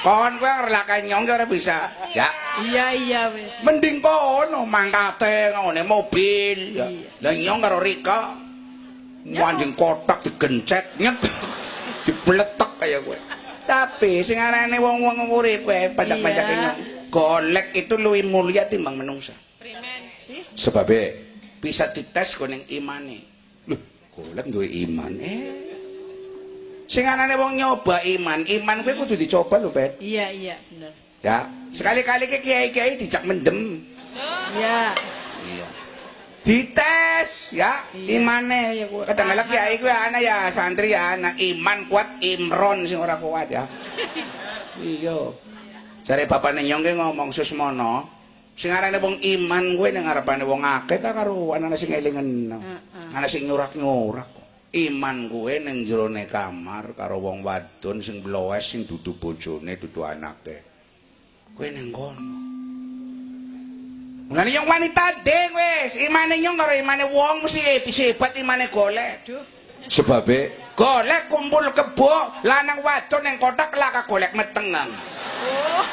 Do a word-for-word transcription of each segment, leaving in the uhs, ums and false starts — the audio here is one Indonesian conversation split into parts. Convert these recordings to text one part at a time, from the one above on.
Kon kowe ngrelakan nyong ora bisa. Ya. Iya iya wis. Mending kono mangkate ngene mobil. Ya. Lah nyong karo Rika. Manjing kotak digencet nyet. Dipletek kaya kowe. Tapi sing arane wong-wong urip kowe pajak-pajake nyong. Golek itu luwih mulia timbang menungsa. Primen sih? Sebabe bisa dites kuning imane. Loh, golek duwe iman. Eh. Sing arane wong nyoba iman, iman kowe kudu dicoba lho, Bet. Iya, iya, bener. Ya, sekali-kali ke kiai-kiai dijak mendem. Iya. Iya. Dites ya, iya. Imane ya kowe. Kadang-kadang kiai kowe ana ya santri ya ana iman kuat Imron sing ora kuat ya. Iya. Jare bapakne nyong ki ngomong Susmono, sing arane wong iman kowe ning ngarepane wong akeh ta karo ana sing elingen. Ana sing nyurak-nyurak. Iman kowe ning jerone kamar karo wong wadon sing blowes sing dudu bojone dudu anake. Kowe ning kono. Mulane yang wanita ding wis, imane nyong karo imane wong mesti hebat imane golek. Aduh. Sebabe golek kumpul kebo, lanang wadon ning kotak laka golek meteng. Oh.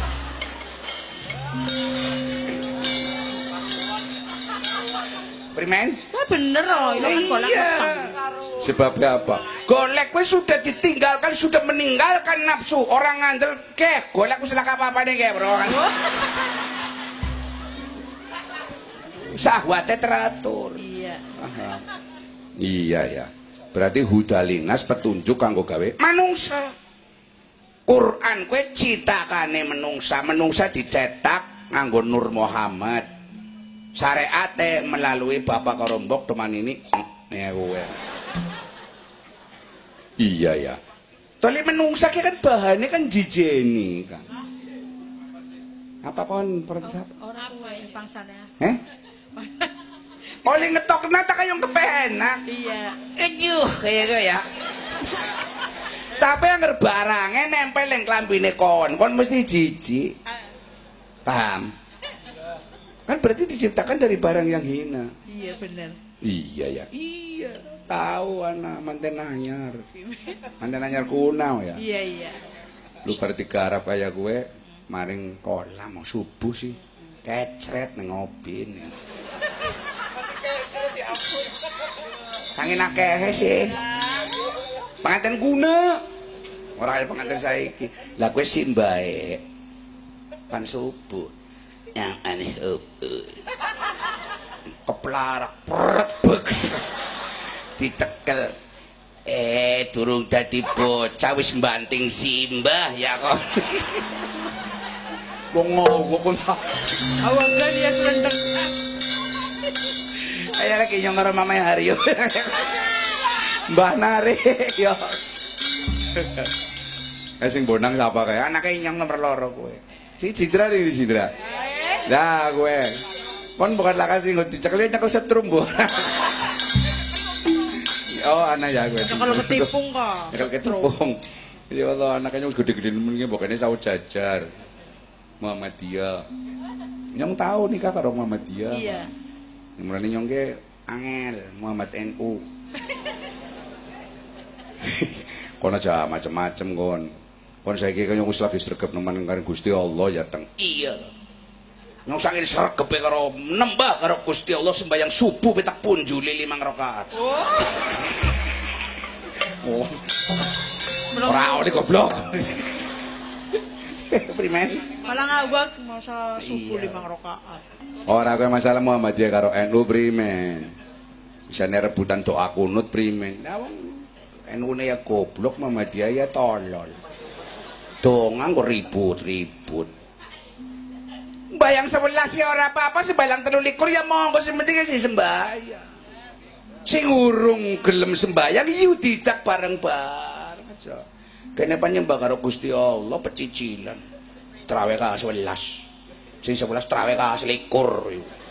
Primen? Ya bener loh, itu kan golek meteng. Sebabnya apa? Golek kowe sudah ditinggalkan, sudah meninggalkan nafsu. Orang ngandel keh, golek wis lak apa-apane keh, Bro. Sahwate teratur. Iya. Aha. Iya ya. Berarti hudalingas petunjuk kanggo gawe manungsa. Quran kowe citakane menungsa, menungsa dicetak nganggo Nur Muhammad. Syariate melalui Bapak Karombok teman ini ya kowe. Iya ya. Toli menungsa ki kan bahannya kan jijeni kan. Apa kon pertanyaan? Ora kuwe bangsane. Heh? Oli ngetok nata kayong kepenak. Iya. Ejuh kaya ya. Tapi yang barangnya nempel yang klambine kon, kon mesti jijik. Paham? Kan berarti diciptakan dari barang yang hina. Iya benar. Iya ya. Iya. Tahu anak manten anyar. Manten anyar kuno ya. Iya iya. Lu berarti garap kayak gue, maring kolam mau subuh sih. Kecret neng ngopi nih. Kecret ya ampun. Kangin akeh sih. Pengantin guna. Ora kaya pengantin saiki. Lah kowe sih mbae. Pan subuh. Yang aneh up. Keplarak pret bek. Dicekel. Eh durung dadi bocah wis mbanting simbah ya kok. Wong ngowo kon ta. Awangan ya selendeng. Ayo lagi nyong karo Mama Haryo. Mbah Nare yo. Eh sing bonang sapa kae? Anake nyong nomor loro kowe. Si Citra iki Citra. Lah kowe. Kon bukan laka sing dicekel nyekel setrum bo. Oh anak ya kowe. Nyekel ketipung kok. Nyekel ketipung. Ya Allah anaknya wis gede-gede men iki mbokane sawo jajar. Muhammadiyah. Nyong tahu nikah karo Muhammadiyah. Iya. Mulane nyong ke angel Muhammad N U. Kon aja macem-macem kon. Kon saiki kan nyong wis lagi sregep nemen karo Gusti Allah ya teng. Iya. Nyong saking sregepe karo nembah karo Gusti Allah sembahyang subuh petak punjuli limang rakaat. Oh. Oh. Ora oleh goblok. Primen. Malah ngawak masa subuh limang rakaat. Ora kowe masalah Muhammadiyah karo N U primen. Bisane rebutan doa kunut primen. Lah wong N U-ne ya goblok, Muhammadiyah ya tolol. Donga kok ribut-ribut. Bayang sebelas ya ora apa-apa, sembahyang telu likur ya monggo sing penting sing sembahyang. Sing urung gelem sembahyang yu dicak bareng-bareng aja. Kene penyembah karo Gusti Allah pecicilan. Trawe ka sebelas. Sing sebelas trawe ka selikur.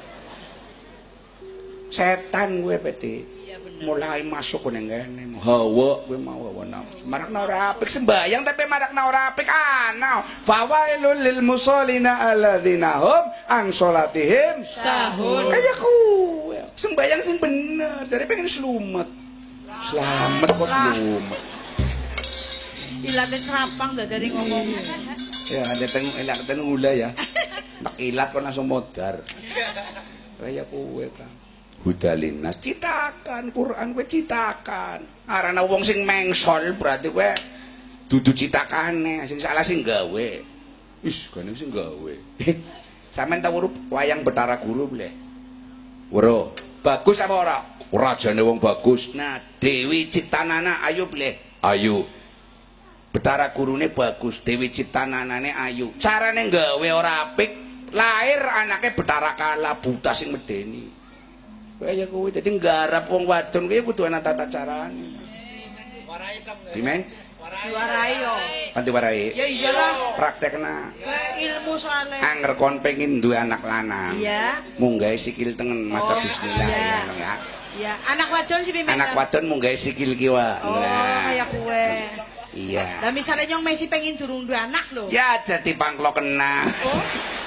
Setan gue peti. Mulai masuk ning kene. Hawa kowe mau hawa nafsu. Marakna ora apik sembayang tapi marakna ora apik ana. Fawailul lil musallina alladzina hum an salatihim sahun. Kaya kowe. Sembayang sing bener, jare pengen slumet. Slamet kok slumet. Ilate cerapang dari ngomong. Ya, ada teng elak teng ula ya. Tak ilat kok langsung modar. Kaya kowe kan. Hudalinas citakan Quran kowe citakan. Arane wong sing mengsol berarti kowe dudu citakane, sing salah sing gawe. Wis, gane sing gawe. Sampeyan tau weruh wayang Betara Guru bleh. Weruh. Bagus apa ora? Rajane wong bagus. Nah, Dewi Ciptanana ayu bleh. Ayu. Betara Gurune bagus, Dewi Ciptananane ayu. Carane gawe ora apik, lahir anake Betara Kala buta sing medeni. Kaya kowe dadi nggarap wong wadon kuwi kudu ana tata carane. Warai tem. Dimen? Warai yo. Kanthi warai. Ya iyalah. Praktekna. Ilmu soalnya. Angger kon pengin duwe anak lanang. Iya. Munggahe sikil tengen maca Oh, bismillah iya. ya. ya. Ya, anak wadon sih pimen. Anak wadon munggahe sikil kiwa. Oh, kayak kowe. Iya. Lah misale nyong mesi pengin durung duwe anak lho. Ya jadi pangklok kena. Oh.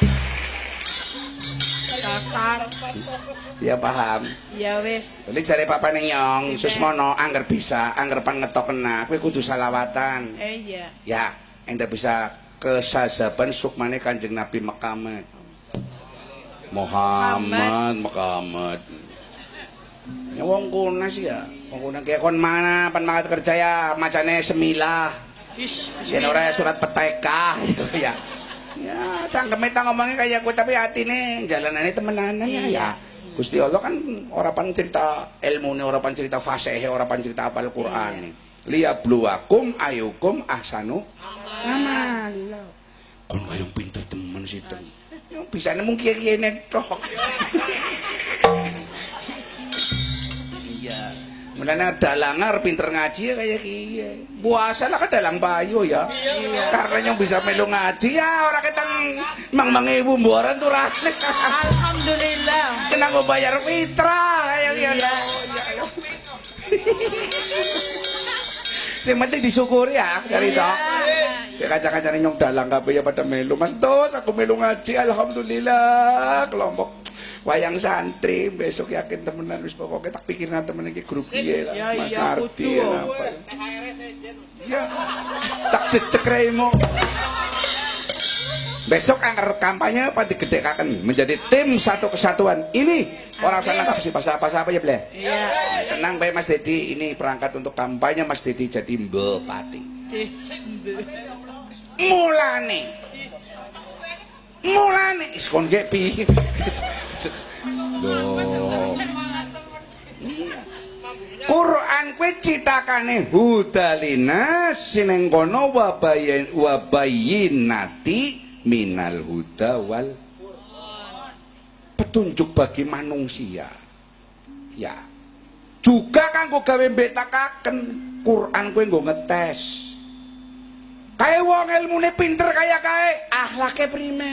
Dasar. Ya paham. Ya wis. Jadi jare papane nyong, susmono angger bisa, angger pan ngetok kena, kowe kudu salawatan. Eh iya. Ya, ente bisa kesazaban sukmane Kanjeng Nabi Muhammad. Muhammad, Muhammad. Ya wong kunas ya. Wong kunas kaya kon mana pan mangat kerja ya macane semilah. Ish, Yen ora surat peteka ya. Ya, cangkeme ta ngomongnya kayak kowe tapi atine jalanane temenanan ya. Ya. Gusti Allah kan ora pan cerita ilmune, ora pan cerita fasihe, ora pan cerita apal Qur'ane. Liyabluwakum ayyukum ahsanu amala. Kon kayong pinter temen sih ten. Yo bisane mung kiye-kiyene tok. Iya. Mulane dalangar pinter ngaji ya kayak kiye. Puasa lah kan dalang bayu ya. Iya. Karena yang bisa melu ngaji ya ora ketang mang-mange wumboran tuh ra. alhamdulillah. Kena go bayar fitrah kayak Iya. ya. Sing penting disyukuri ya dari tok. Ya kaca-kacane nyong dalang kabeh ya pada melu. Mas Dos aku melu ngaji alhamdulillah kelompok wayang santri besok yakin temenan wis pokoke tak pikirna temen iki grup piye lah ya, Mas ya, Nardi kudu. apa ya tak cecek remo besok angker kampanye apa digedekaken menjadi tim satu kesatuan ini orang usah nangkap sih bahasa-bahasa apa ya bleh Iya. tenang bae Mas Dedi ini perangkat untuk kampanye Mas Dedi jadi mbepati mulane mulane is kon ge piye Loh. Quran kuwi citakane hudalina sineng kono wabayin wabayinati minal huda wal petunjuk bagi manusia. Ya. Juga kanggo gawe mbetakaken Quran kuwi nggo ngetes. Kae wong ilmune pinter kaya kae, akhlake prime.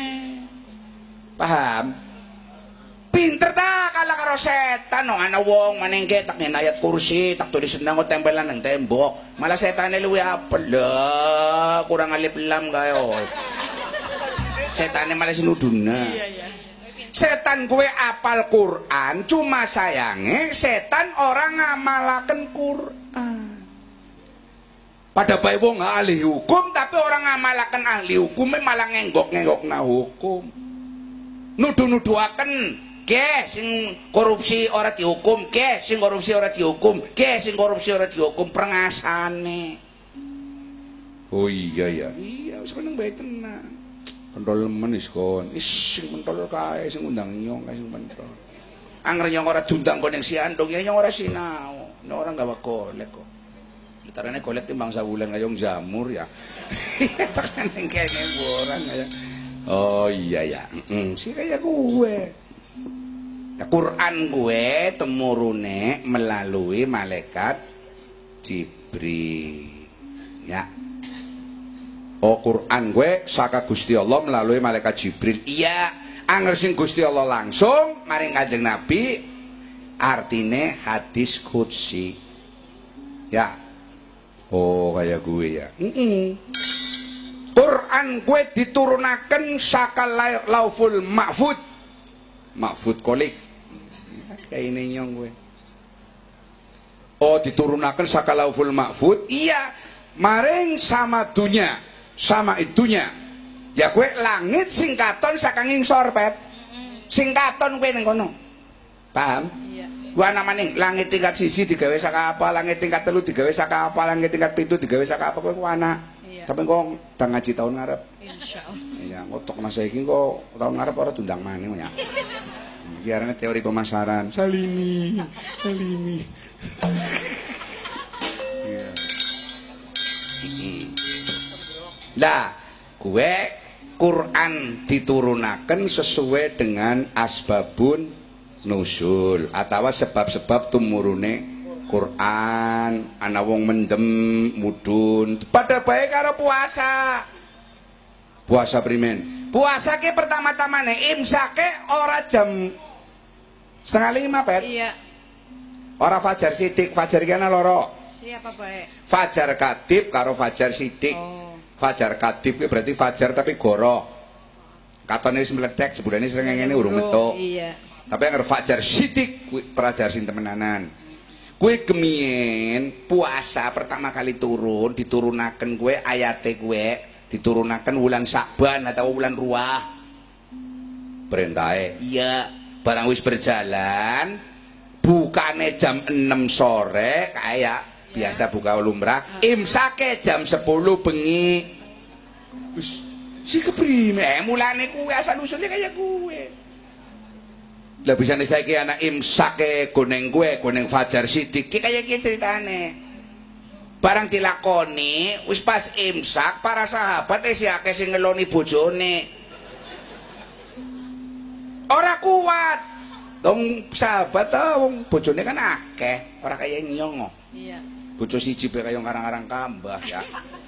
Paham? Pinter ta kala karo setan no ana wong manengke tak ayat kursi tak tulis nang tempelan nang tembok malah setane luwe apel lah kurang alif lam kae setane malah sinuduna Iya, iya. setan kowe apal Quran cuma sayange setan orang ngamalaken Quran pada bae wong ahli hukum tapi orang ngamalaken ahli hukum malah ngenggok-ngenggokna hukum nuduh-nuduhaken ke sing korupsi ora dihukum, ke sing korupsi ora dihukum, ke sing korupsi ora dihukum prengasane. Oh iya ya. Iya wis meneng bae tenan. Pentol men wis kon. Is sing pentol kae sing undang nyong kae sing pentol. Angger nyong ora diundang kon ning siandung ya nyong ora sinau. Nek ora gawe golek kok. Gitarane golek timbang sawulan kayong jamur ya. Tekan ning kene orang kaya. Oh iya ya. Heeh, si kaya kowe. Quran gue temurune melalui malaikat Jibril ya. Oh Quran gue saka Gusti Allah melalui malaikat Jibril. Iya, angger sing Gusti Allah langsung maring Kanjeng Nabi artine hadis qudsi. Ya. Oh kayak gue ya. Heeh. Quran gue diturunaken saka Lauful Mahfud. Mahfud kolik. Kayak ini nyong gue. Oh diturunakan saka Lauful Mahfud. Iya. maring sama dunya sama itunya ya kowe langit sing katon saking ngisor pet sing katon kowe ning kono paham Iya. wa namane langit tingkat siji digawe saka apa langit tingkat telu digawe saka apa langit tingkat pitu digawe saka apa kowe ana Iya. tapi kok ndang ngaji tahun ngarep Insyaallah. iya ngotok masa iki kok tahun ngarep ora diundang maneh ya iki arane teori pemasaran salimi salimi iya lah gue Quran diturunaken sesuai dengan asbabun nuzul atau sebab-sebab tumurune Quran ana wong mendem mudun pada bae karo puasa puasa primen puasa ke pertama-tamane imsake ora jam setengah lima pet Iya. ora fajar sidik fajar iki ana loro Siapa baik? fajar kadib karo fajar sidik Oh. fajar kadib itu berarti fajar tapi goro katone wis mledek sebulane srengenge urung metu Iya. tapi yang fajar sidik kuwi pelajar sing temenanan kuwi kemien puasa pertama kali turun diturunaken kuwi ayate kuwi diturunaken wulan Sa'ban atau wulan Ruah perintahe iya barang wis berjalan bukane jam enam sore kayak biasa buka lumrah imsake jam sepuluh bengi wis si keprime eh mulane kuwe asal usule kaya kuwe lah bisane saiki ana imsake goneng kuwe goneng fajar sidik ki kaya iki ceritane barang dilakoni wis pas imsak para sahabat isih akeh sing ngeloni bojone ora kuat dong sahabat ta wong bojone kan akeh ora kaya nyong Iya. bojo siji pe kaya karang-karang kambah ya.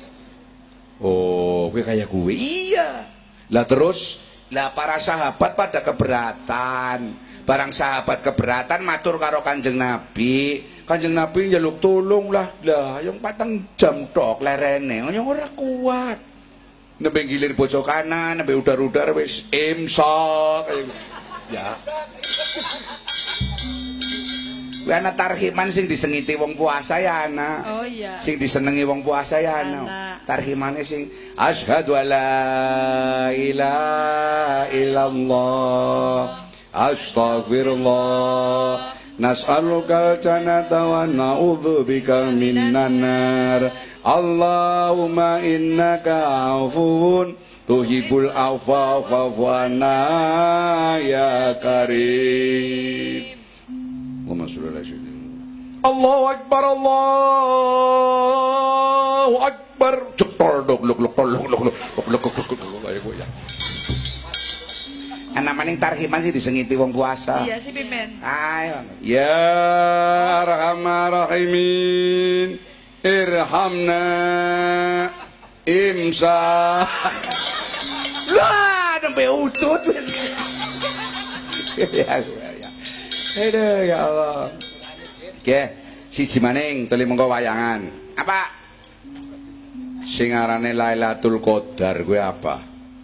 Oh, kowe kaya kuwe. Iya. Lah terus, lah para sahabat pada keberatan. Barang sahabat keberatan matur karo Kanjeng Nabi. Kanjeng Nabi njaluk tulung lah. Lah, yang patang jam tok lerene, yang ora kuat. Nembe gilir bojo kanan, nembe udar-udar wis imsak. Ya. Kuwi ana tarhiman sing disengiti wong puasa ya ana. Oh iya. Sing disenengi wong puasa ya ana. Tarhimane sing asyhadu alla ilaha illallah astaghfirullah nas'alukal jannata wa na'udzubika minan nar Allahumma innaka afuwun tuhibbul afwa fa'fu anna ya karim. Allahu Akbar Allahu Akbar cetor dok luk luk luk luk luk luk luk ya. Ana maning tarhiman sih disengiti wong puasa. Iya sih pimen. Ayo. Ya Arhamar Rahimin irhamna imsa. Lah nembe utut wis. Ya ya. Aduh ya Allah. Oke, siji maning tuli mengko wayangan. Apa? Sing arane Lailatul Qadar kuwi apa?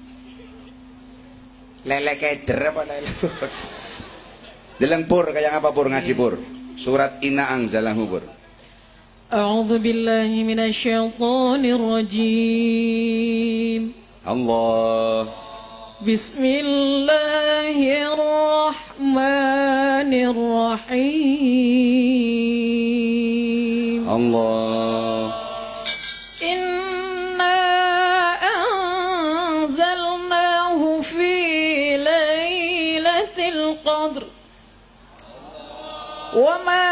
Lele keder apa Lailatul Qadar? Deleng pur kaya apa pur ngaji pur? Surat Inna Anzalahu pur. A'udzu billahi minasyaitonir rajim. Allah. Bismillahirrahmanirrahim. Allah. Inna anzalnahu fi lailatul qadr. Wa ma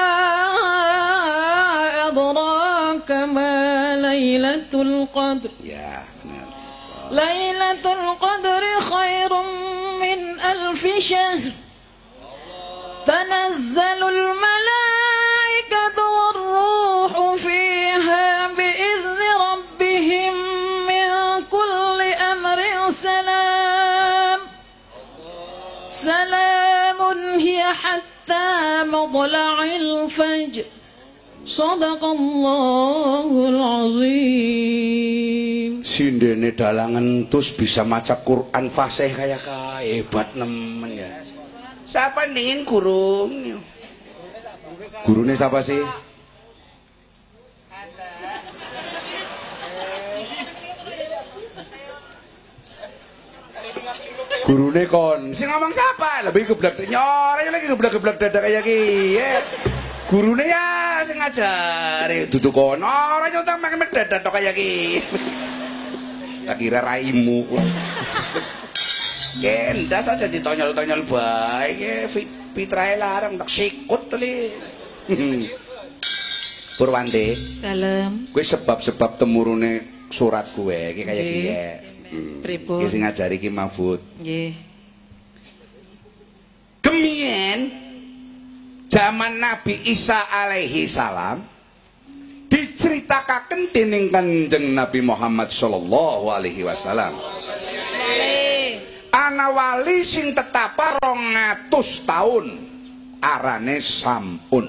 adraka ma lailatul qadr. Ya, benar. Lailatul Qadri khairum min alfi syahr. Tanazzalul malaikatu war-ruhu fiha bi'izni rabbihim min kulli amrin salam. Salamun hiya hatta matla'il fajr. Shadaqallahul azim. Sindene dalangan terus bisa maca Quran fasih kayak hebat nemen ya. Siapa nih guru? Gurunya siapa sih? Gurune kon, sing ngomong siapa? Lebih geblak nyor, lagi geblak-geblak dada kayak gini. Gurune ya sing ngajari, dudu kono, ora nyontek mek dada tok kayak gini. Tak kira raimu. Kendas aja ditonyol-tonyol bae, fitrahe larang tak sikut to li. Purwante. Dalem. Kuwi sebab-sebab temurune surat kuwe iki kaya iki. Pripun? Iki sing ngajari Ki Mahfud. Nggih. Kemien zaman Nabi Isa alaihi salam diceritakaken dening Kanjeng Nabi Muhammad sallallahu alaihi wasallam. Ana wali sing tetapa rong atus taun arane Samun.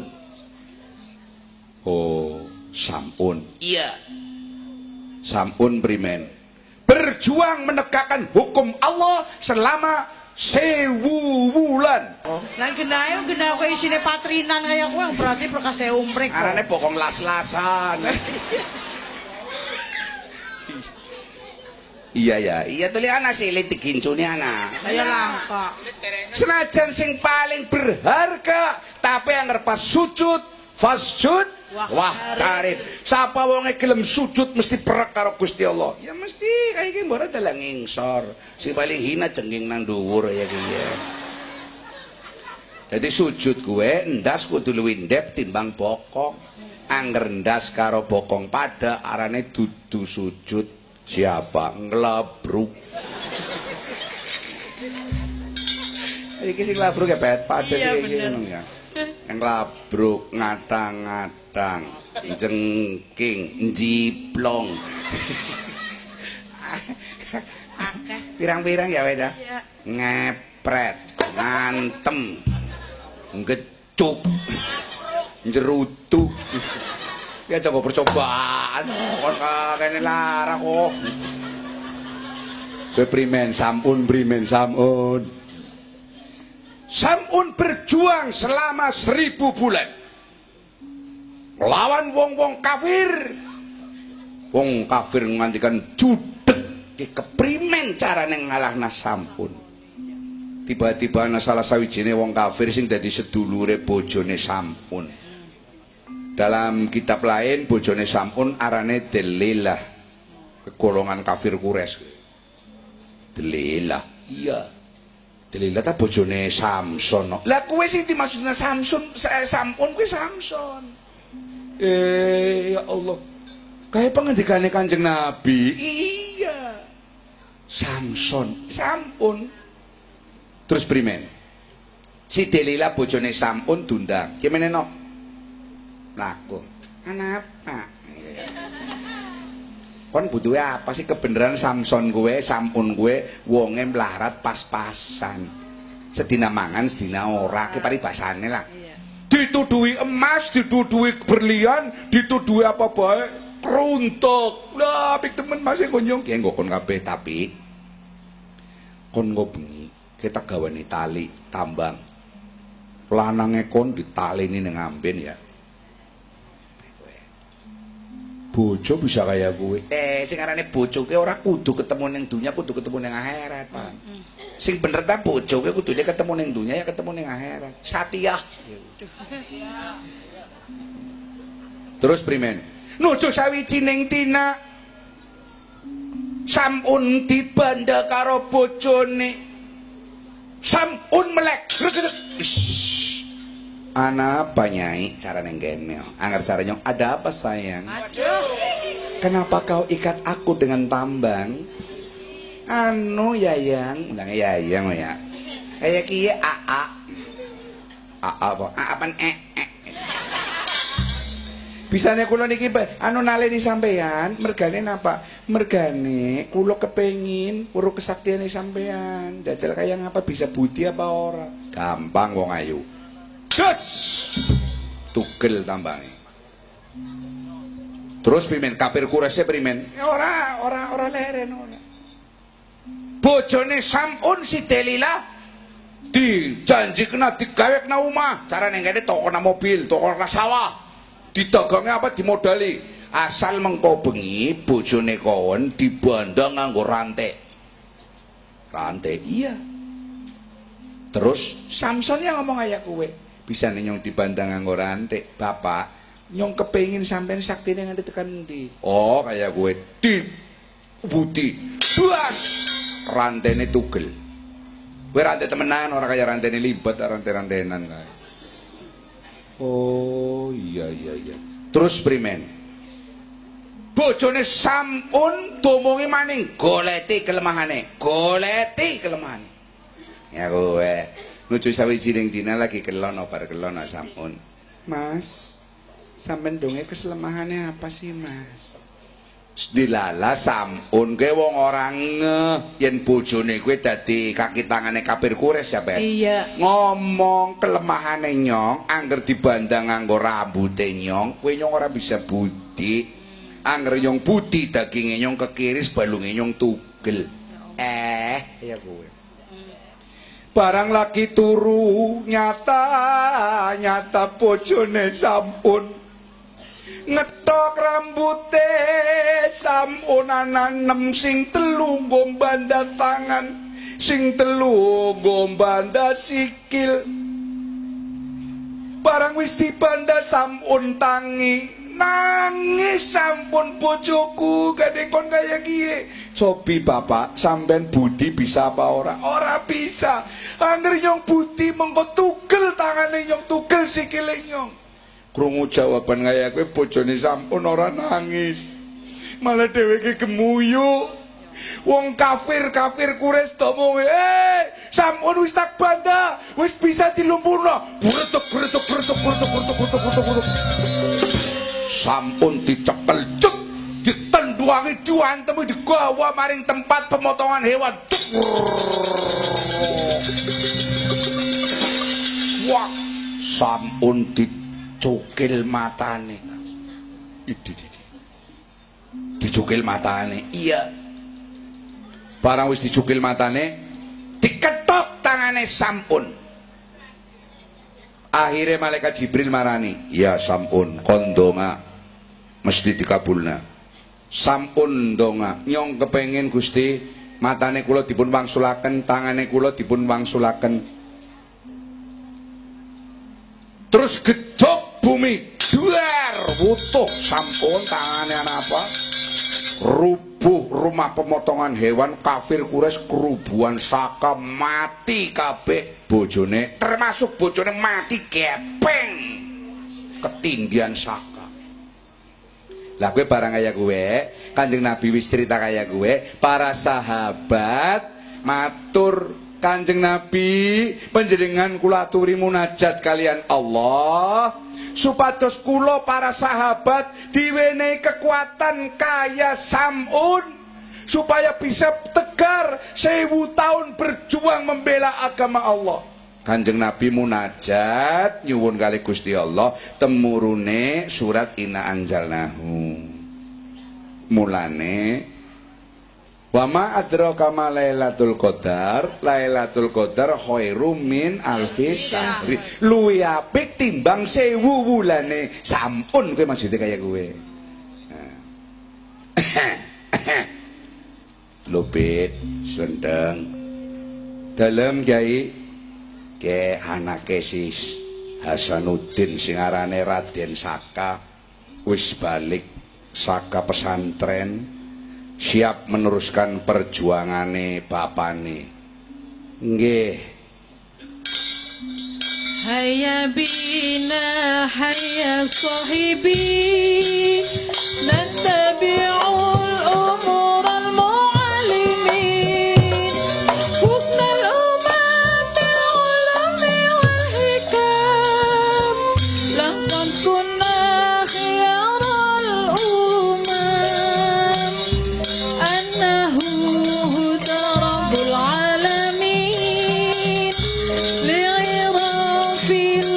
Oh, Samun. Iya. Samun primen. Berjuang menegakkan hukum Allah selama sewu wulan. Oh. Lah genahe genahe kok isine patrinan kaya kowe berarti perkasa umrek. Arane bokong las-lasan. Iya ya, iya tuh lihat anak silit digincuni anak. Kaya langka. Senajan sing paling berharga, tapi yang pas sujud, fasjud. Wah, tarif. Sapa wonge gelem sujud mesti perek karo Gusti Allah. Ya mesti kayak iki mbok ora ngingsor. Sing paling hina cengking nang dhuwur ya iki ya. Jadi sujud gue ndas kudu luwih ndep timbang bokong. Angger ndas karo bokong pada arane dudu sujud. Siapa ngelabruk. Iki sing labruk ya pet padha iki ngono ya. Ngelabruk ngadang-ngadang jengking njiplong. Pirang-pirang ya weda. Ngepret, ngantem, ngecuk, njerutuk. Ya coba percobaan. Kon kene larang kok. Kowe primen Samun primen Samun. Samun berjuang selama seribu bulan melawan wong-wong kafir. Wong kafir ngantikan judeg ki keprimen carane ngalahna Samun. Tiba-tiba ana salah sawijine wong kafir sing dadi sedulure bojone Samun. Dalam kitab lain bojone Samun arane Delilah, golongan kafir Quraisy. Delilah. Iya. Delilah ta bojone Samson. Lah kowe sing dimaksudna Samson, Samun kuwi Samson. Eh ya Allah. Kayak pengendikane Kanjeng Nabi. Iya. Samson, Samun. Terus primen? Si Delilah bojone Samun dundang. Ki meneh no? Laku. Kenapa? Kon butuhe apa sih kebenaran Samson gue, Samun gue, wonge melarat pas-pasan. Sedina mangan, sedina ora, ki paribasane lah. Dituduhi emas, dituduhi berlian, dituduhi apa bae, kruntuk. Lah, pik temen masih konyong ki nggo kon kabeh tapi kon nggo bengi, kita gaweni tali tambang. Lanange kon ditalini ning amben ya. Bojo bisa kaya gue. Eh, sing arane bojo ke ora kudu ketemu ning dunya, kudu ketemu ning akhirat, Pak. Mm. Sing bener ta bojo ke kudune ketemu ning dunya ya ketemu ning akhirat. Satiyah. Terus primen? Nuju sawijining tina Samun dibanda karo bojone. Samun melek. Ana apa nyai cara nenggene? Angger caranya ada apa sayang? Aduh. Kenapa kau ikat aku dengan tambang? Anu yayang, ulang yayang ya. Kayak kiye a a. A apa? A apan e e. Bisane kula niki anu naleni sampean, mergane napa? Mergane kula kepengin weruh kesaktiane sampean. Dajal kaya ngapa bisa budi apa ora? Gampang wong ayu. Gas tugel tambange. Terus primen kafir Quraisy primen? Ora, ora, ora leren ora. Bojone Samun si Delilah dijanjikna digawekna omah, carane ngene tokona mobil, tokona sawah. Didagange apa dimodali. Asal mengko bengi bojone kon dibandang nganggo rantek. rantai. Iya. Terus Samson yang ngomong kaya kowe, bisa nyong dibandang nganggo rantai. Bapak, nyong kepengin sampean saktine nganti tekan endi? Oh, kaya kowe di budi. Buas. Rantene tugel. Kowe rantai temenan ora kaya rantene libat, rantai-rantenan kae. Oh, iya iya iya. Terus primen? Bojone sampun domongi maning, goleti kelemahane, goleti kelemahane. Ya kowe nuju sawijining dina lagi kelon bar kelon sampun. Mas, sampean donge keselemahane apa sih, Mas? Dilala sampun kowe wong ora ngeh yen bojone kowe dadi kaki tangane kapir kures ya, Ben. Iya. Ngomong kelemahane nyong, angger dibandang nganggo rambute nyong, kowe nyong ora bisa budi. Angger nyong budi daginge nyong kekiris, balunge nyong tugel. Eh, ya kowe. Barang lagi turu nyata nyata bojone sampun ngetok rambute sampun ananem sing telu gombanda tangan sing telu gombanda sikil barang wis dibanda sampun tangi nangis sampun bojoku gade kon kaya kiye. Cobi bapak sampean budi bisa apa ora? Ora bisa. Angger nyong budi mengko tugel tangane nyong tugel sikile nyong. Krungu jawaban kaya kowe bojone sampun ora nangis. Malah dheweke gemuyu. Wong kafir-kafir kures domong, "Eh, sampun wis tak banda, wis bisa dilumpuhno." Bretuk bretuk bretuk bretuk bretuk bretuk bretuk. Sampun dicekel cek, ditenduangi diantem digawa maring tempat pemotongan hewan. Wah, sampun dicukil matane. Idi idi. Dicukil matane. Iya. Barang wis dicukil matane, diketok tangane sampun. Akhirnya malaikat Jibril marani, ya sampun kondonga mesti dikabulna. Sampun donga nyong kepengin Gusti matane kula dipun wangsulaken, tangane kula dipun wangsulaken. Terus gedhog bumi duar wutuh sampun tangane ana apa? Rubuh rumah pemotongan hewan kafir kures kerubuhan saka mati kabeh bojone termasuk bojone mati gepeng ketindian saka. Lah kowe barang kaya kowe Kanjeng Nabi wis cerita kaya kowe para sahabat matur Kanjeng Nabi panjenengan kula aturi munajat kalian Allah supados kula para sahabat diwenehi kekuatan kaya Sam'un supaya bisa tegar sewu tahun berjuang membela agama Allah. Kanjeng Nabi munajat nyuwun kali Gusti Allah temurune surat Inna Anzalnahu. Mulane wa ma adraka ma Lailatul Qadar, Lailatul Qadar khairum min alfi syahri. Luwih apik timbang sewu wulane. Sampun kowe maksude kaya kowe. Lupit sendeng. Dalem Kyai ke anake si Hasanuddin sing arane Raden Saka wis balik saka pesantren siap meneruskan perjuangane bapane. Nggih. Hayya bina hayya sahibi nattabi'ul umur al-mu'allimin fukna al-umam bil-ulumi wal-hikam laqad kunna khiyaral umam annahu huda rabbul alamin li'irafil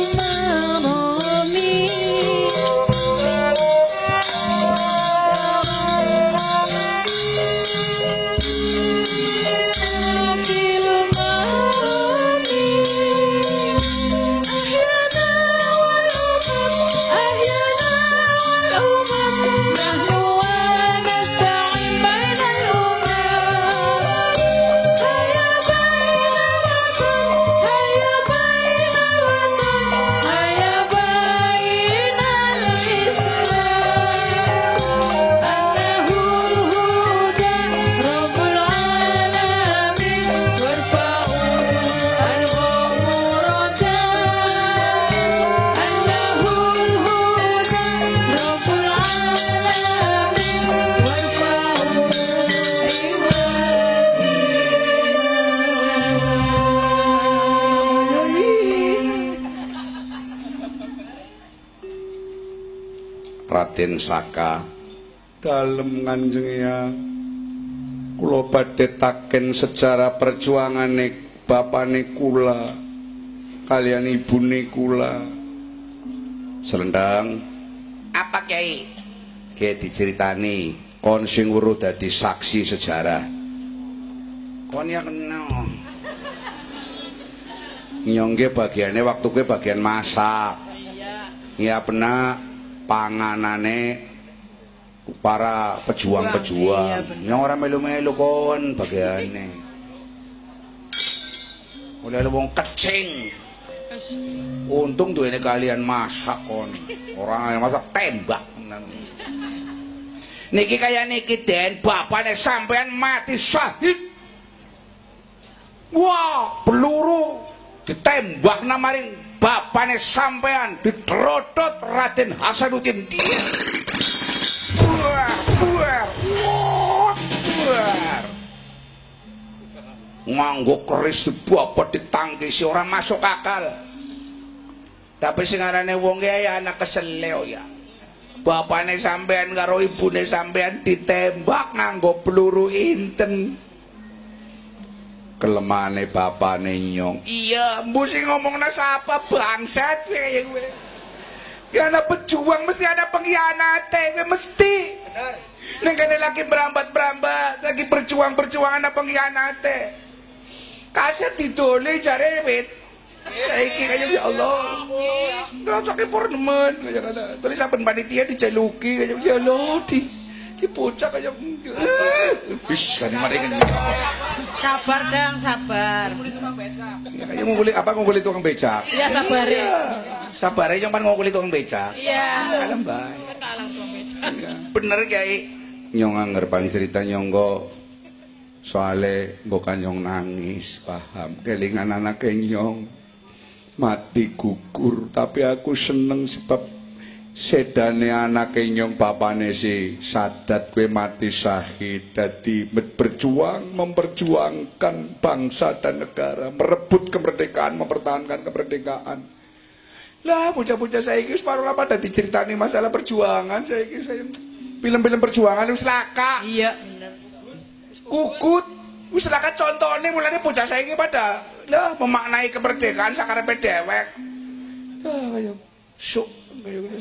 marami Raden Saka. Dalem Kanjeng ya. Kula badhe taken sejarah perjuangane bapane kula kalian ibune kula. Selendang. Apa Kyai? Ki diceritani kon sing weruh dadi saksi sejarah. Kon ya kena. Nyongge bagiannya waktu ke bagian masak. Iya benar panganane para pejuang-pejuang. Yang orang melu-melu kon bagiannya. Mulai lu wong kecing. Untung tuh ini kalian masak kon. Orang yang masak tembak. Niki kaya niki Den, bapaknya sampean mati syahid. Wah, peluru ditembak namaring bapaknya sampean diterodot Raden Hasanuddin. Buar, buar, buar. Nganggo keris bapak ditangkisi orang masuk akal. Tapi sing arane wong ya anak keseleo ya. Bapaknya sampean karo ibune sampean ditembak nganggo peluru inten. Kelemane bapane Nyong. Iya, mbu sing ngomongna sapa bangsat kaya kowe. Ya ana pejuang mesti ada pengkhianate, kowe mesti. Bener. Ning kene lagi berambat-berambat, lagi berjuang-berjuang ana pengkhianate. Kaset didole jare wit. Saiki kaya ya Allah. Ngrasake purnemen kaya ngono. Terus saben panitia diceluki kaya ya Allah di di bocah kaya wis kan mari kan. Sabar dang, sabar. Ya kaya ngumpuli apa ngumpuli tukang becak. Iya sabar ya. Sabare yang pan ngumpuli tukang becak. Iya. Kalem bae. Kan kalah tukang becak. Bener Kyai. Nyong anger pang cerita nyonggo soale bukan nyong nangis, paham. Kelingan anake nyong mati gugur, tapi aku seneng sebab sedane anake nyong bapane si Sadat kue mati syahid. Dadi berjuang memperjuangkan bangsa dan negara, merebut kemerdekaan, mempertahankan kemerdekaan. Lah bocah-bocah saiki wis parola pada diceritani masalah perjuangan saiki saya film-film perjuangan wis laka. Iya, bener. Kukut wis laka contone mulane bocah saiki pada lah memaknai kemerdekaan sakarepe dhewek. Ah kaya syuk kaya ngono.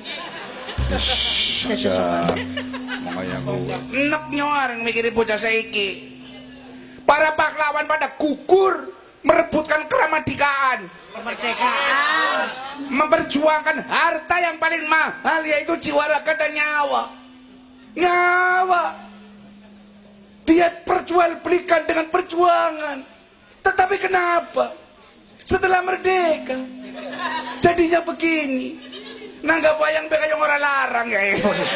Saja makanya gue Enek nyoreng mikiri bocah saiki. para pahlawan pada gugur merebutkan kemerdekaan, Kemerdekaan. memperjuangkan harta yang paling mahal yaitu jiwa raga dan nyawa. Nyawa dia perjualbelikan dengan perjuangan. Tetapi kenapa setelah merdeka jadinya begini? Nanggap wayang beka yang orang larang ya.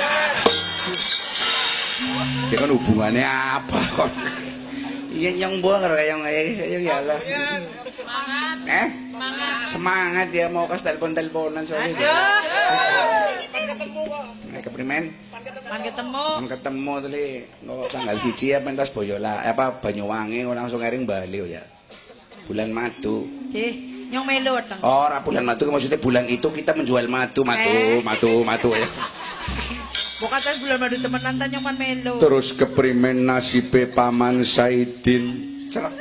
Ya kan hubungannya apa kok? Iya nyong buang karo kaya ngaya ya Allah. Semangat. Eh? Semangat. Semangat ya mau kas telepon-teleponan soalnya. Pan ketemu kok. Naik ke Primen. Man ketemu. Kan ketemu tadi nggak tanggal siji ya pentas Boyola apa Banyuwangi langsung ering Bali ya. Bulan madu. Cih, nyong melu teng. Oh, ora bulan madu maksudnya bulan itu kita menjual madu, madu, Eh. madu, madu ya. Bukan saya bulan madu temenan ta nyong man melu. Terus keprimen nasibe Paman Saidin. Celak.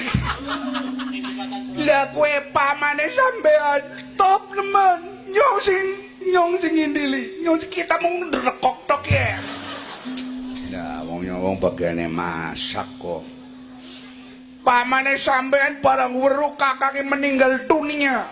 Lah kowe pamane sampean top teman. Nyong sing nyong sing indili. Nyong kita mung rekok tok ya. Lah wong nyong bagiane masak kok. Pamane sampean barang weruh kakake meninggal dunia.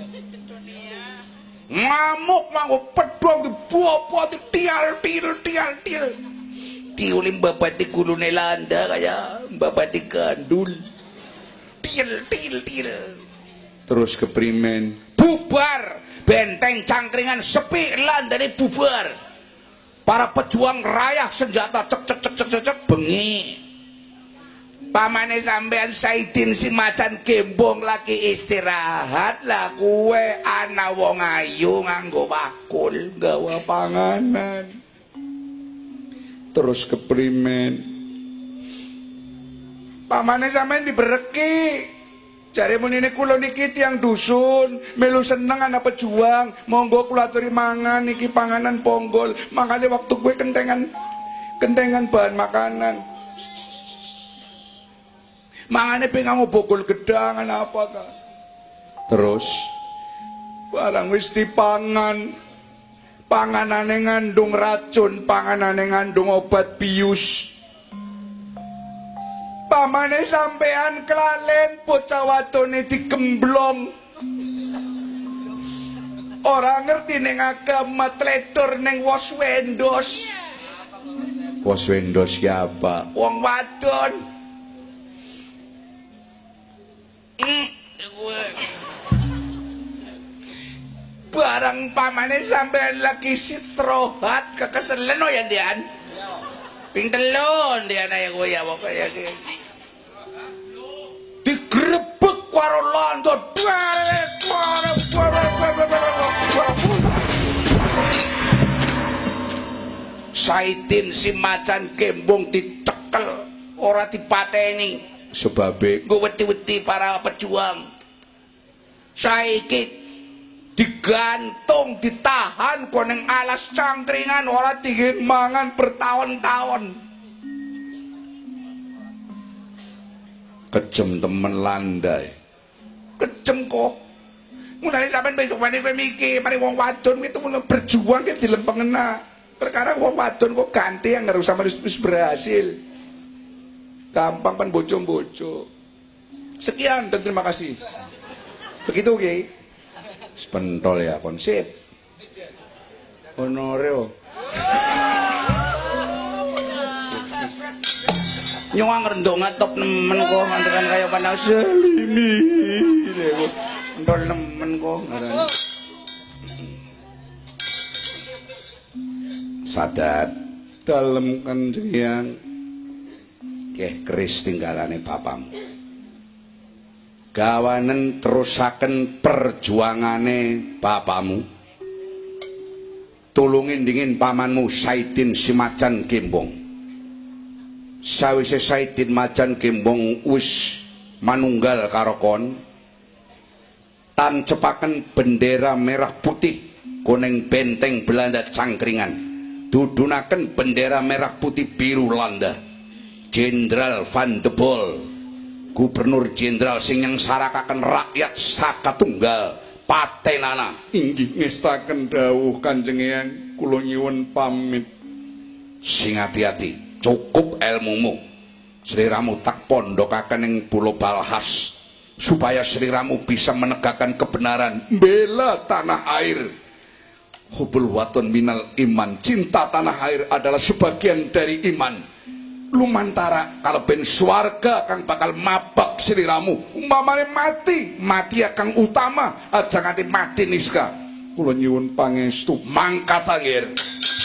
Ngamuk nganggo pedang dibobot tial tial tial tial. Tiulim babati gulune landa kaya babati gandul. Tial tial tial. Terus keprimen bubar benteng cangkringan sepi landane bubar. Para pejuang rayah senjata cek cek cek cek cek bengi. Pamane sampean Saidin si macan gembong lagi istirahat lah kue ana wong ayu nganggo bakul gawa panganan. Terus keprimen pamane sampean dibereki Jare menine kula niki tiyang dusun, melu seneng anak pejuang, monggo kula aturi mangan niki panganan ponggol. Makane waktu kowe kentengan kentengan bahan makanan. Mangane pengen bogol gedangan apa ka? Terus barang wis dipangan, panganane ngandung racun, panganane ngandung obat bius. Pamane sampean kelalen bocah wadone digemblong. Ora ngerti ning agama tledor ning wos wendos. Wos wendos siapa? Wong wadon. Mm. Barang pamane sampean lagi istirahat kekeselen oh ya Dian. Ping telon Dian aya kowe ya kok kaya iki. Digrebek karo londo. Saidin si macan kembung dicekel ora dipateni. Sebabe nggo wedi-wedi para pejuang. Saiki digantung, ditahan koneng alas cangkringan ora dingin mangan bertahun-tahun. Kejem temen landai. Kejem kok. Mulane sampean besok meneh kowe mikir mari wong wadon ki temen berjuang ki dilempengena. Perkara wong wadon kok ganti yang ngerusak wis berhasil. Gampang pan bojo-bojo. Sekian dan terima kasih. Begitu Ki. Sepentol ya konsep. Honoreo. Nyuang rendok ngatop nemen kok ngantekan kaya panang selimi. Pentol nemen kok ngaran. Sadat dalem kanjengan. Keh keris tinggalane bapamu. Gawanen terusaken perjuangane bapamu. Tulungin dingin pamanmu Saidin si macan kembung. Sawise Saidin macan kembung wis manunggal karo kon. Tancepaken bendera merah putih kuning benteng Belanda cangkringan. Dudunaken bendera merah putih biru Landa. Jenderal Van de Bol, Gubernur Jenderal sing nyengsarakaken rakyat sakatunggal patenana. Inggih ngestaken dawuh Kanjeng Eyang, kula nyuwun pamit. Sing ati-ati, cukup ilmumu. Sliramu tak pondokaken ing Pulau Balhas supaya sliramu bisa menegakkan kebenaran, bela tanah air. Hubul waton minal iman. Cinta tanah air adalah sebagian dari iman. Lumantara kaleben swarga kang bakal mabak sliramu. Umpamane mati, mati kang utama, aja nganti mati niska. Kula nyuwun pangestu mangkat anggir.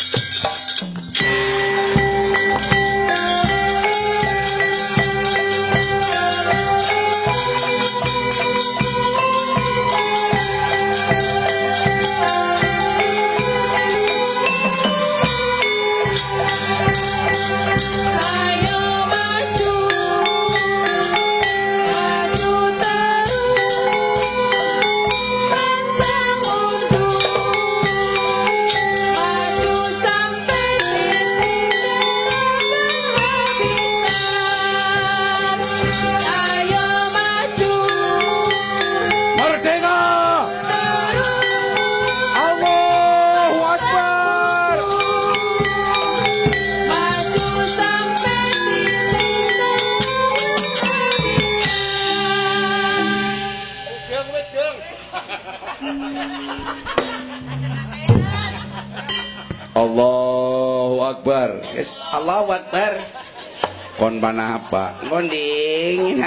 Allahu Akbar. Yes. Allahu Akbar. Kon panah apa? Kon dingin.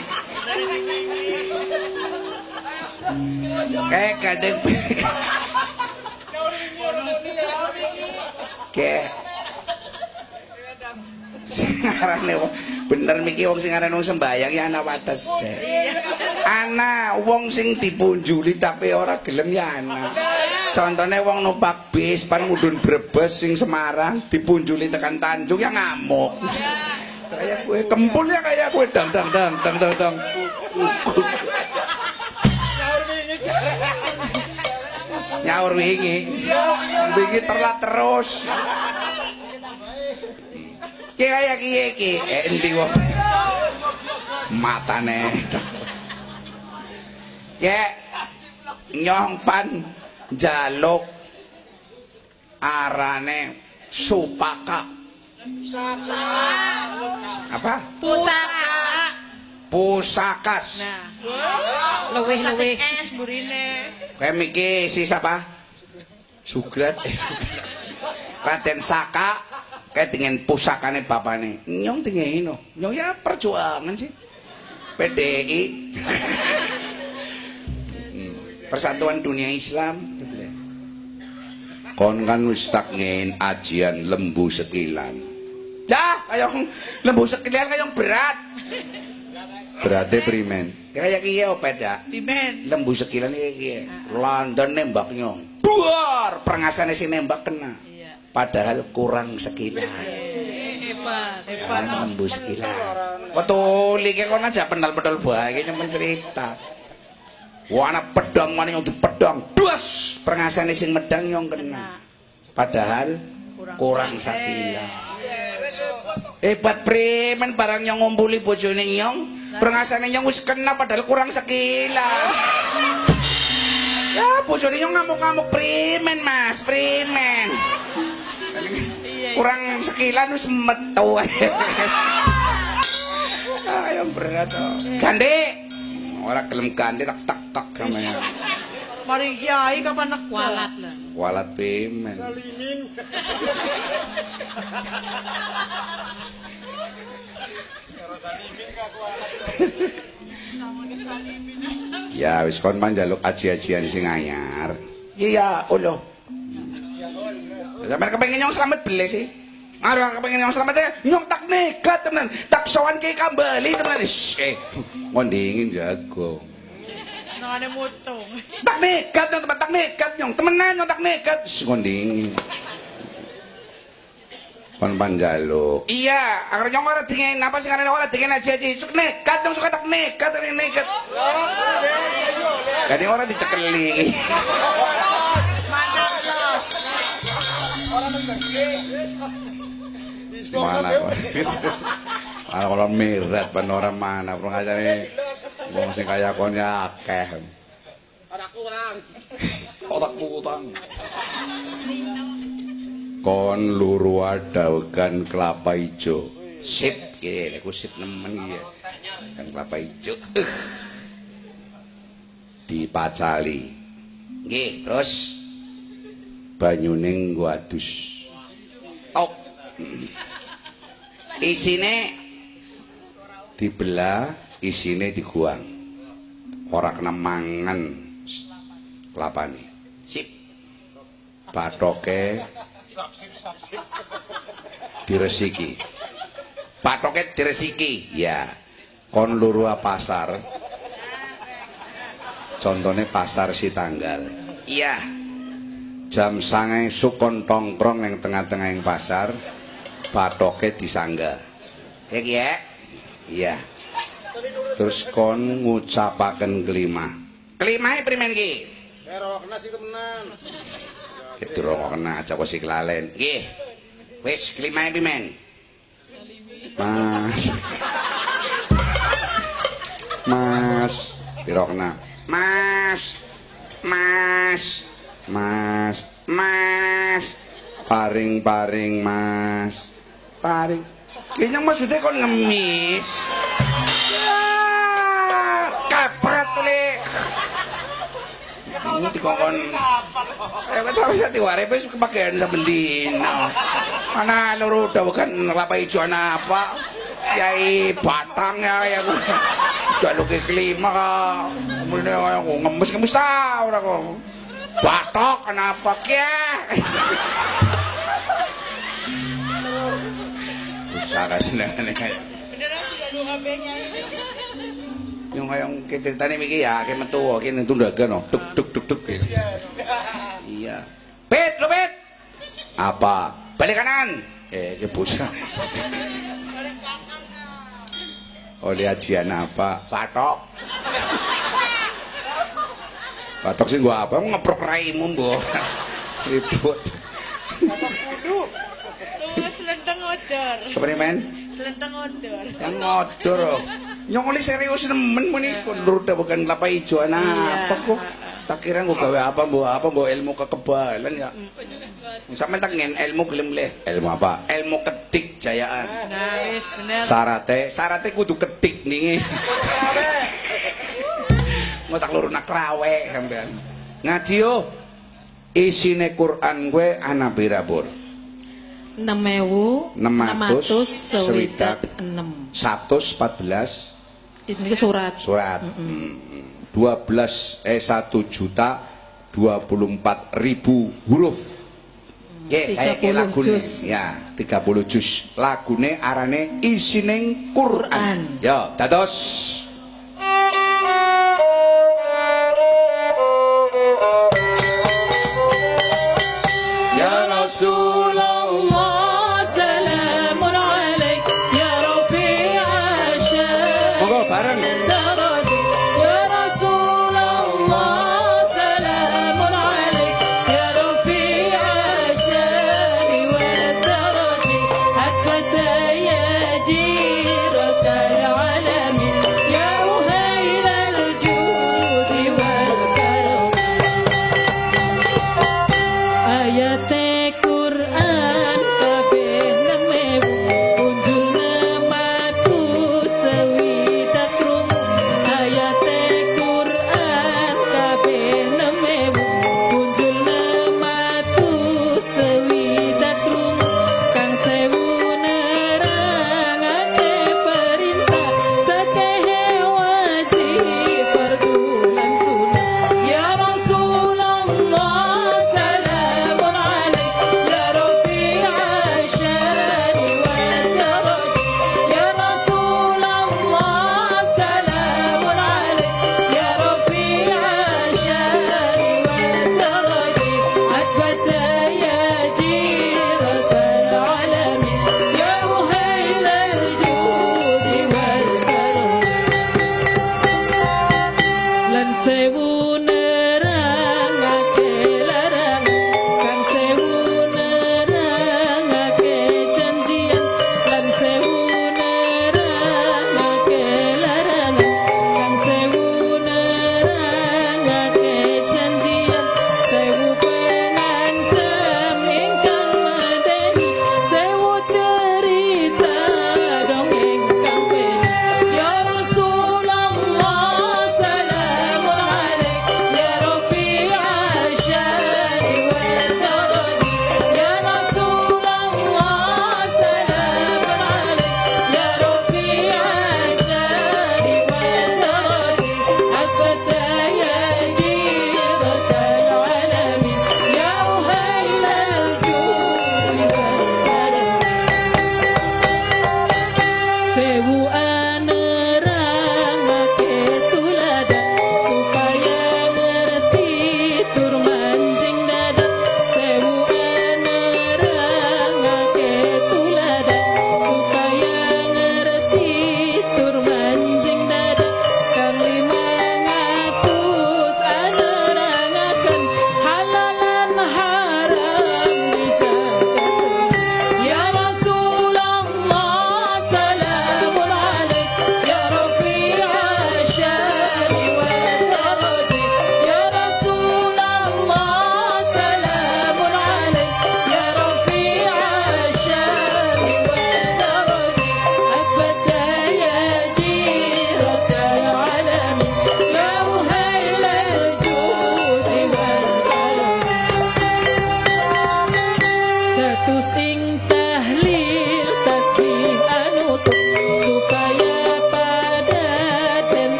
Eh kadang. Ke. Singarane bener miki wong sing aran wong sembayang ya ana wates. Ana wong sing dipunjuli tapi ora gelem ya ana. Contone wong numpak bis pan mudhun Brebes sing Semarang dipunjuli tekan Tanjung ya ngamuk. Kayak kowe kempul ya kayak kowe dang dang dang dang dang. Nyaur wingi. Wingi terlat terus. Ki kaya kiye ki? Eh endi wong? Matane. Ya nyong pan jaluk arane supaka. Apa? Pusaka. Pusakas. Nah. Luwih-luwih es burine. Kayak miki si siapa? Sugrat. Eh, Sugrat. Raden Saka kayak dengan pusakane bapane. Nyong tinggalin no. Nyong ya perjuangan sih. P D I. Persatuan Dunia Islam. Kon kan wis tak ngin ajian lembu sekilan. Dah, kayong lembu sekilan kayong berat. Berarti primen. Kayak kiye opet ya. Pimen. Lembu sekilan iki kiye. London nembak nyong. Duar, prengasane si nembak kena. Iya. Padahal kurang sekilan. Hebat, hebat. Lembu sekilan. Betul iki kon aja pendal-pendal bae nyempen cerita. Wah ana pedang mana yang dipedang. Dus, prengasane sing medang nyong kena. Padahal kurang sekilan. Hebat primen barang nyong ngumpuli bojone nyong. Prengasane nyong wis kena padahal kurang sekilan. Ya, bojone nyong ngamuk-ngamuk primen, Mas, primen. Kurang sekilan wis metu. Ayo berat to. Gandhe. Ora gelem gandhe tak tak tak namanya. Mari kiai kapan nak walat lah. Walat primen. Ya wis kon manjaluk aji-ajian sing anyar. Iya, ulo. Sampeyan kepengin nyong slamet beli sih. Arep kepengin nyong slamet nyong tak nekat tenan. Tak sowan ki kembali tenan. Eh, kon dingin jago. Nangane mutung. Tak nekat nyong tak nekat nyong. Temenan nyong tak nekat. Kon dingin. Kon panjaluk. Iya, agar nyong ora dingin apa sing arene ora dingin aji-aji. Cuk nekat nyong suka tak nekat nekat. Kadang orang dicekeli. Mana kok? Mana kalau mirat panora mana? Perlu ngajari wong sing kaya kon ya akeh. Otak kurang. Otak kurang. Kon luru adaukan kelapa ijo. Sip, iki aku sip nemen iki. Kan kelapa ijo. Uh. Dipacali. Nggih, terus banyune nggo adus. Tok. Isine dibelah, isine diguang. Ora kena mangan kelapane. Sip. Bathoke diresiki. Bathoke diresiki. Ya. Kon luru pasar. Contohnya pasar si tanggal. Iya. Jam sangai sukon tongkrong yang tengah-tengah yang pasar. Bathoke disangga. Ya ya. Iya. Terus kon ngucapaken kelima. Kelimahe primen ki? Ero kena sih temenan. Itu rokok kena aja kok sik lalen. Nggih. Wis kelimahe primen? Mas. Mas, piro kena? Mas, mas, mas, mas, paring-paring mas, paring. Kayaknya maksudnya kon ngemis. Ya, kapret tuh le. Ini dikongkon. Eh, betul bisa diware, besok kebagian saben dina. Mana loro dawakan kelapa hijau apa? Yai batang ya ya. Jaluk ke kelima kak. Kemudian aku ngemis-ngemis tau ora kok. Batok kenapa kia? Usaha senengane kayak. Beneran tidak lu H P-nya ini. Yung kayong ceritane miki ya, kayak metu ki ning tundagan no. Duk duk duk duk. Iya. Pet, lo pet. Apa? Balik kanan. Eh, ke bocah. Oh, dia ajian apa? Batok. Batok sih gua apa? Ngeprok raimu, Mbok. Ribut. Batok kudu. Lu selentang odor. Kepriye, men? Selentang odor. Yang ngodor. Nyongoli serius nemen muni kondur bukan kelapa hijau anak apa kok. Tak kira gua gawe apa, Mbok? Apa, Mbok? Ilmu kekebalan ya. Sampe tak ngen ilmu gelem leh. Ilmu apa? Ilmu ketik jayaan. Nah, wis bener. Sarate, sarate kudu ketik nih. Mau tak luru nak rawe sampean. Ngaji yo. Isine Quran gue ana pira, Pur? enam ewu enam atus swidak enam. seratus empat belas Ini surat. Surat. Mm -mm. dua belas eh satu juta dua puluh empat ribu huruf. Nggih, kaya lagune. Ya, tiga puluh juz. Lagune arane Isining Quran. Ya, dados Ya Rasulullah salamun alaik ya rafi'a syai. monggo bareng. Ya Rasulullah salamun alaik ya rafi'a syai wa darati hatta ya jiratal alamin ya uhailal judi wal karam. Ayat Quran kabeh neme punjul matu sewidak rum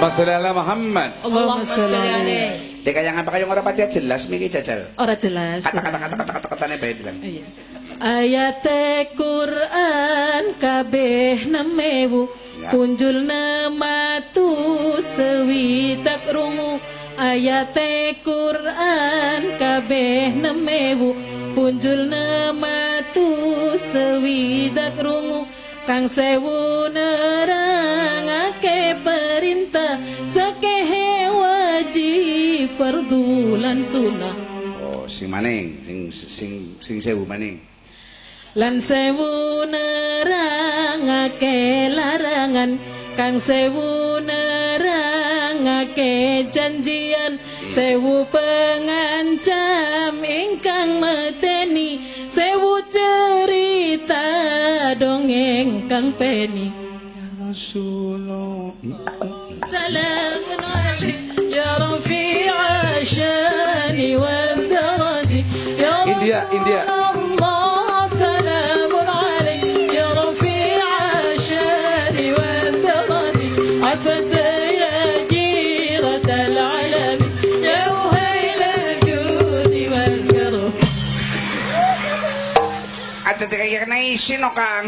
Allahumma sholli ala Muhammad. Allahumma sholli alaihi. Dek yang apa kaya ora pati jelas miki jajal. Ora jelas. Kata-kata kata-kata katane bae bilang. Iya. Ayat Quran kabeh nemewu Ya. punjul nematu sewidak rungu. Ayat Quran kabeh nemewu punjul nematu sewidak rungu. Kang sewu nerangake perintah sakehe wajib fardu lan sunah. Oh, sing maning, sing sing sing sewu maning. Lan sewu nerangake larangan kang sewu nerangake janjian sewu pengancam ingkang medeni sewu cerita dongeng kang peni. Ya Rasulullah. Salamun alaik ya rafi'a syani wal daraji ya India, India. Allah salamun alaik ya rafi'a syani wal daraji afada ya jirat al alam ya uhayl al judi wal karam. Ada kaya kena isin no Kang.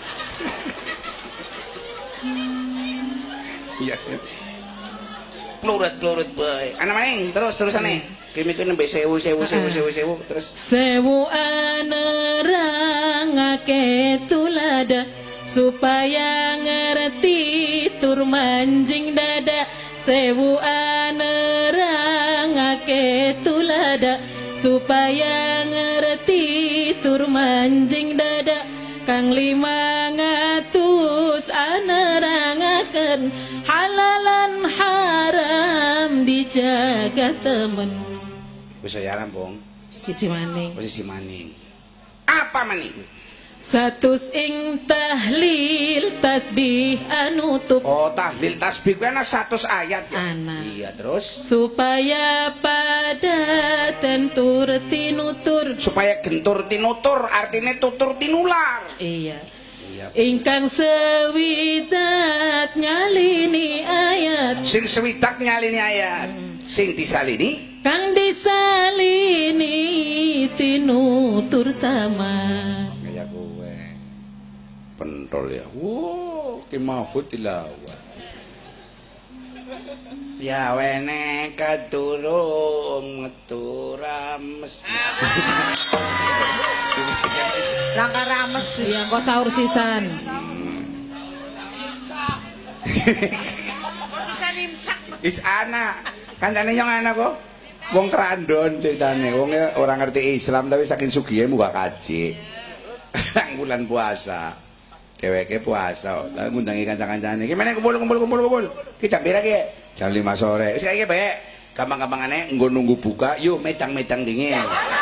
Iya. Plurut-plurut bae. Ana maning terus terusane. Kimi kene mbek sewu sewu sewu sewu sewu terus. Sewu anerangake tulada supaya ngerti tur manjing dada. Sewu anerangake tulada supaya ngerti tur manjing dada. Kang lima ngatus anerangaken halalan haram dijaga temen. Bisa ya rampung. Siji maning. Posisi maning. Apa maning? Satus ing tahlil tasbih anutup Oh, tahlil tasbih kuwi ana seratus ayat ya. Ana. Iya, terus supaya pada tentur tinutur. supaya gentur tinutur artinya tutur tinular. Iya. Iya. Ingkang sewidak nyalini ayat Sing swidak nyalini ayat. Sing disalini kang disalini tinutur tamat. kaya kowe. Pentol ya. Wow, ki Mahfud tilawat. Ya wene kadurung metu rames. Langkah rames Iya, kok sahur sisan. sisan imsak. Is anak. Kancane nyong anak kok. Wong krandon ceritane. Wong ora ngerti Islam tapi saking sugihe muga kaji. Bulan puasa. Dheweke puasa. Lah ngundangi kanca-kancane. Ki meneh kumpul kumpul kumpul kumpul. Ki jam pira ki? Jam lima sore. Wis iki bae. Gampang-gampangane nggo nunggu buka, yuk medang-medang dingin.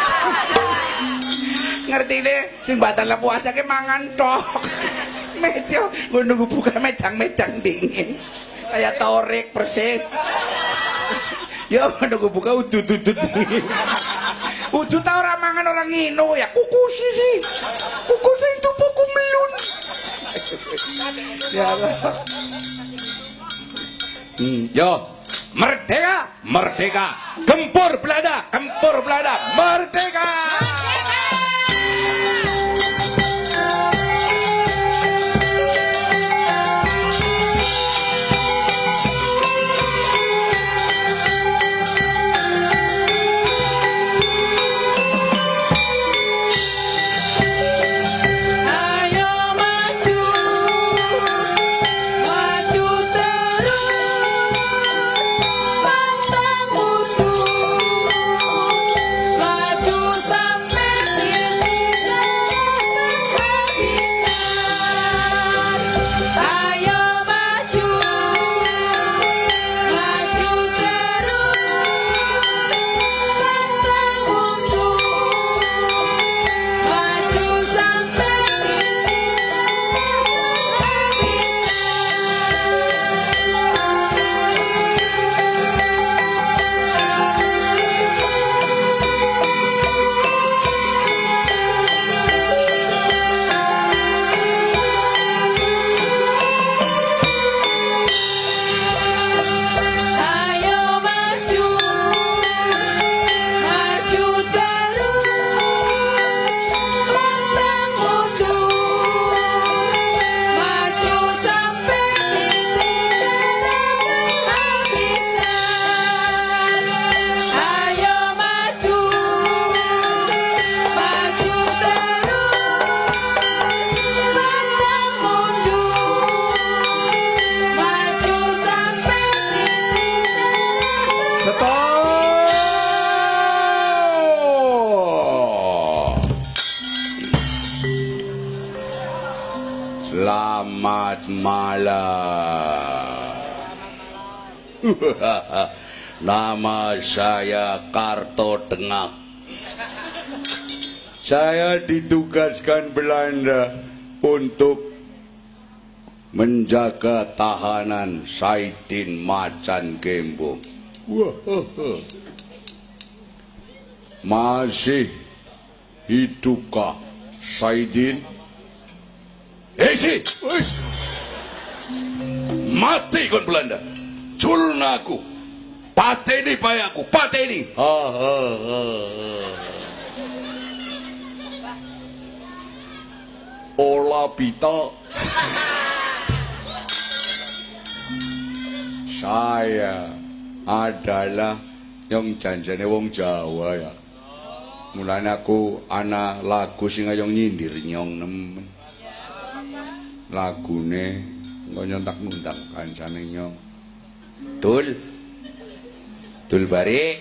Ngerti deh, sing batal puasa ki mangan tok. Metyo nggo nunggu buka medang-medang dingin. Kayak torik persis. Ya nunggu buka udut-udut dingin. Udut ta ora mangan ora ngino ya kukusi sih. Kukusi itu buku melun. Ya Allah. Hmm. Yo, merdeka, merdeka. Gempur Belanda, gempur Belanda, merdeka. Ayo maju, maju terus, pantang mundur, maju sampai tiada malam. Nama saya Karto Dengak. Saya ditugaskan Belanda untuk menjaga tahanan Saidin Macan Gembong. Masih hidupkah Saidin? Eh si, mati kon Belanda. Culna aku, pateni payaku, pateni. Ha ha ha. Ola pita. Saya adalah yang janjane wong Jawa ya. Mulane aku ana lagu sing ayo nyindir nyong nemen. Lagune engko nyontak-nuntak kancane nyong. Tul. Tul bari.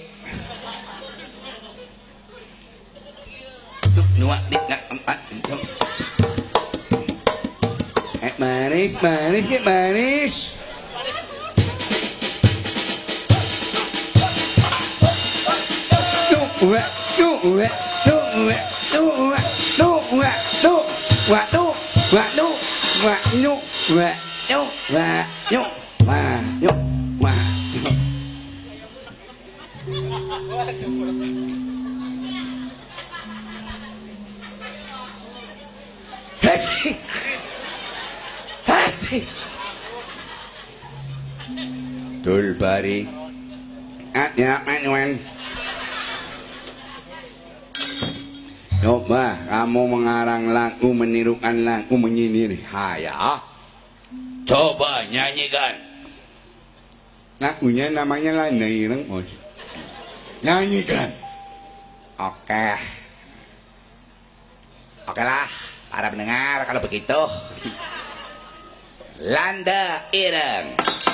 Nuak dik nak empat. Eh manis, manis, ya manis. Nuak, nuak, nuak, nuak, nuak, nuak, nuak, nuak, nuak. Wah, nyuk, wah, nyuk, wah, nyuk, wah, nyuk, wah, nyuk. Hasi, hasi. Tul bari, ya manuan. Coba kamu mengarang lagu, menirukan lagu, menyindir. Haya. Coba nyanyikan. Lagunya namanya Landai Ireng, Bos. Nyanyikan. Oke. Oke lah, para pendengar kalau begitu. Landa Ireng.